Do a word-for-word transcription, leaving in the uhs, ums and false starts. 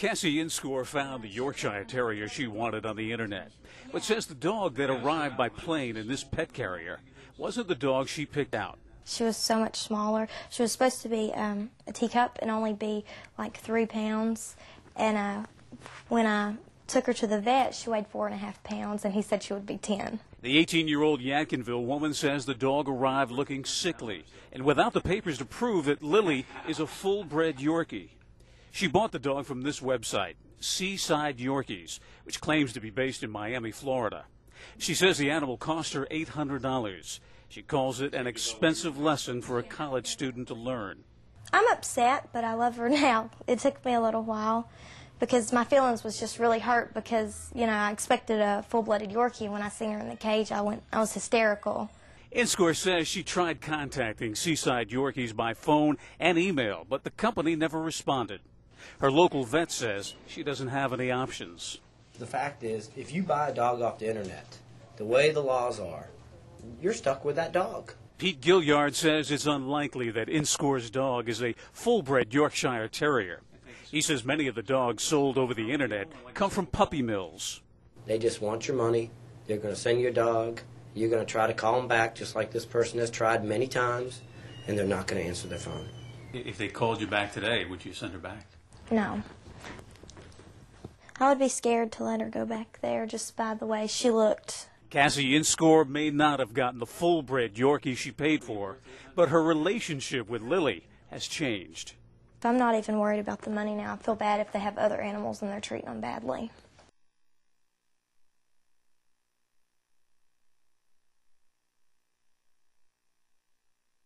Cassie Inscore found the Yorkshire Terrier she wanted on the internet, but says the dog that arrived by plane in this pet carrier wasn't the dog she picked out. She was so much smaller. She was supposed to be um, a teacup and only be like three pounds. And uh, when I took her to the vet, she weighed four and a half pounds, and he said she would be ten. The eighteen-year-old Yadkinville woman says the dog arrived looking sickly and without the papers to prove that Lily is a full-bred Yorkie. She bought the dog from this website, Seaside Yorkies, which claims to be based in Miami, Florida. She says the animal cost her eight hundred dollars. She calls it an expensive lesson for a college student to learn. I'm upset, but I love her now. It took me a little while because my feelings was just really hurt because, you know, I expected a full-blooded Yorkie. When I seen her in the cage, I went, I was hysterical. Inscore says she tried contacting Seaside Yorkies by phone and email, but the company never responded. Her local vet says she doesn't have any options. The fact is, if you buy a dog off the internet, the way the laws are, you're stuck with that dog. Pete Gilliard says it's unlikely that Inscore's dog is a full-bred Yorkshire Terrier. He says many of the dogs sold over the internet come from puppy mills. They just want your money. They're going to send you a dog. You're going to try to call them back just like this person has tried many times, and they're not going to answer their phone. If they called you back today, would you send her back? No. I would be scared to let her go back there just by the way she looked. Cassie Inscore may not have gotten the full-bred Yorkie she paid for, but her relationship with Lily has changed. I'm not even worried about the money now. I feel bad if they have other animals and they're treating them badly.